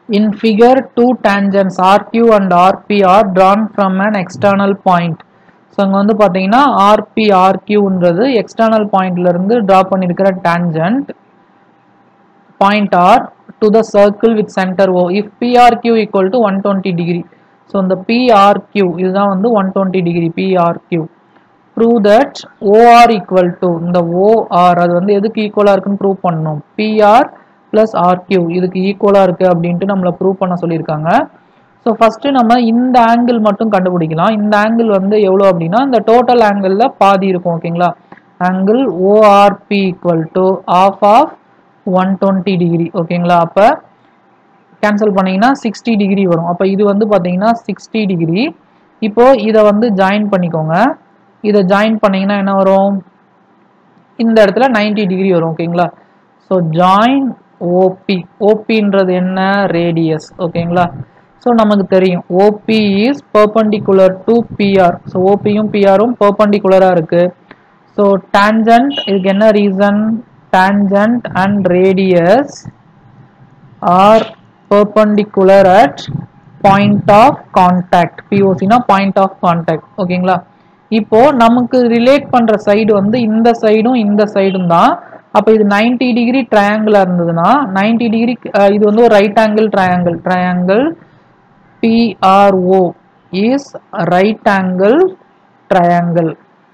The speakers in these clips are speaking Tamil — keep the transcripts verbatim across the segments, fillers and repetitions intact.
In figure, two tangents R Q and R P are drawn from an external point. So அங்க வந்து பாத்தீங்கன்னா R P R Q ன்றது external pointல இருந்து draw பண்ணிருக்கிற tangent point R to the circle with center O if P R Q equal to one hundred twenty degree. So இந்த P R Q இதுதான் வந்து one hundred twenty degree P R Q. Prove that O R equal to இந்த O R அது வந்து எதுக்கு ஈக்குவலா இருக்குன்னு ப்ரூவ் பண்ணணும். P R plus R Q இதுக்கு ஈக்குவலா இருக்கு அப்படின்ட்டு நம்மள ப்ரூவ் பண்ண சொல்லியிருக்காங்க. ஸோ ஃபர்ஸ்ட் நம்ம இந்த ஆங்கிள் மட்டும் கண்டுபிடிக்கலாம். இந்த ஆங்கிள் வந்து எவ்வளோ அப்படின்னா இந்த டோட்டல் ஆங்கிளில் பாதி இருக்கும். ஓகேங்களா, angle O R P equal to half of one twenty degree. ஓகேங்களா, அப்போ கேன்சல் பண்ணிங்கன்னா சிக்ஸ்டி டிகிரி வரும். அப்போ இது வந்து பார்த்தீங்கன்னா சிக்ஸ்டி டிகிரி. இப்போ இதை வந்து ஜாயின் பண்ணிக்கோங்க. இதை ஜாயின் பண்ணிங்கன்னா என்ன வரும், இந்த இடத்துல நைன்டி டிகிரி வரும். ஓகேங்களா, ஸோ ஜாயின் ஓபி. ஓபின்றது என்ன, ரேடியஸ். ஓகேங்களா, ஸோ நமக்கு தெரியும் O P is perpendicular to P R. So ஓபியும் பிஆரும் பெர்பெண்டிகுலராக இருக்கு. ஸோ டான்ஜென்ட் இதுக்கு என்ன reason, tangent and radius are perpendicular at point of contact. பிஓசினா பாயிண்ட் ஆஃப் கான்டாக்ட். ஓகேங்களா, இப்போ நமக்கு ரிலேட் பண்ற சைடு வந்து இந்த சைடும் இந்த சைடும் தான். அப்போ இது நைன்டி டிகிரி ட்ரையாங்கிளா இருந்ததுன்னா நைன்டி டிகிரி இது வந்து ஒரு right angle triangle. Triangle P R O is right angle triangle.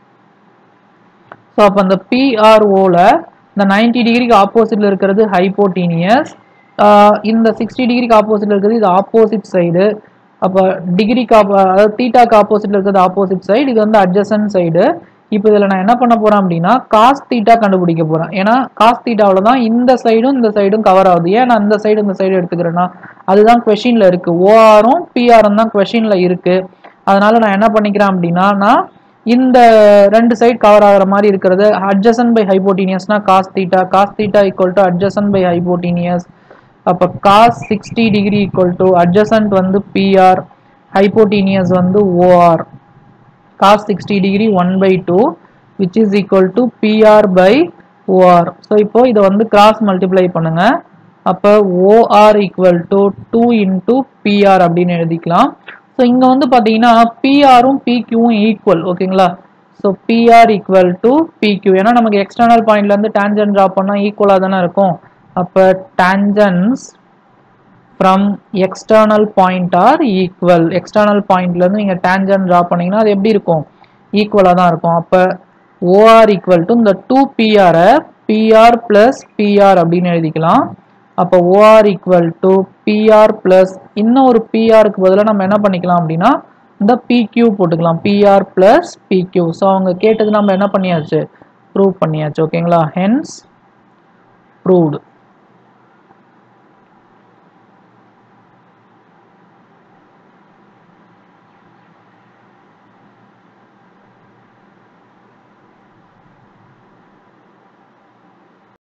So அப்போ அந்த P R O ல இந்த நைன்டி டிகிரிக்கு ஆப்போசிட்ல இருக்கிறது ஹைப்போட்டீனியஸ், இந்த சிக்ஸ்டி டிகிரிக்கு ஆப்போசிட்ல இருக்கிறது இது ஆப்போசிட் சைடு. அப்போ டிகிரிக்கு அதாவது தீட்டாக்கு ஆப்போசிட்ல இருக்கிறது ஆப்போசிட் சைடு, இது வந்து அட்ஜசன்ட் சைடு. இப்போ இதில் நான் என்ன பண்ண போறேன் அப்படின்னா காஸ் தீட்டா கண்டுபிடிக்க போறேன். ஏன்னா காஸ் தீட்டாவில் தான் இந்த சைடும் இந்த சைடும் கவர் ஆகுது. ஏன் நான் இந்த சைடு இந்த சைடு எடுத்துக்கிறேன்னா அதுதான் கொஷின்ல இருக்கு. ஓஆரும் பிஆரும் தான் கொஷின்ல இருக்கு. அதனால நான் என்ன பண்ணிக்கிறேன் அப்படின்னா நான் இந்த ரெண்டு சைடு கவர் ஆகிற மாதிரி இருக்கிறது அட்ஜசன்ட் பை ஹைப்போட்டீனியஸ்னா cos theta. Cos theta equal to adjacent by hypotenuse. அப்போ cos sixty degree equal to adjacent வந்து பிஆர், ஹைப்போட்டீனியஸ் வந்து O R. cos sixty degree one by two which is equal to P R by O R. So இப்போ இதை வந்து cross multiply பண்ணுங்க. அப்போ O R equal to two into P R அப்படின்னு எழுதிக்கலாம். ஸோ இங்கே வந்து பார்த்தீங்கன்னா P R உம் P Q உம் ஈக்குவல். ஓகேங்களா, so P R equal to P Q. ஏன்னா நமக்கு எக்ஸ்டர்னல் பாயிண்ட்ல இருந்து டேஞ்சன்ட் ட்ரா பண்ணால் ஈக்குவலாக தானே இருக்கும். அப்போ tangents from external point are equal. external pointல இருந்து நீங்க tangent draw பண்ணீங்கன்னா அது எப்படி இருக்கும், ஈக்குவலா தான் இருக்கும். அப்ப O R equal to இந்த two P R P R plus P R அப்படின்னு எழுதிக்கலாம். அப்ப O R equal to P R plus இன்னும் ஒரு P R க்கு பதிலா நம்ம என்ன பண்ணிக்கலாம் அப்படின்னா இந்த P Q போட்டுக்கலாம். P R plus P Q. So அவங்க கேட்டது நம்ம என்ன பண்ணியாச்சு, ப்ரூவ் பண்ணியாச்சு. ஓகேங்களா, hence proved.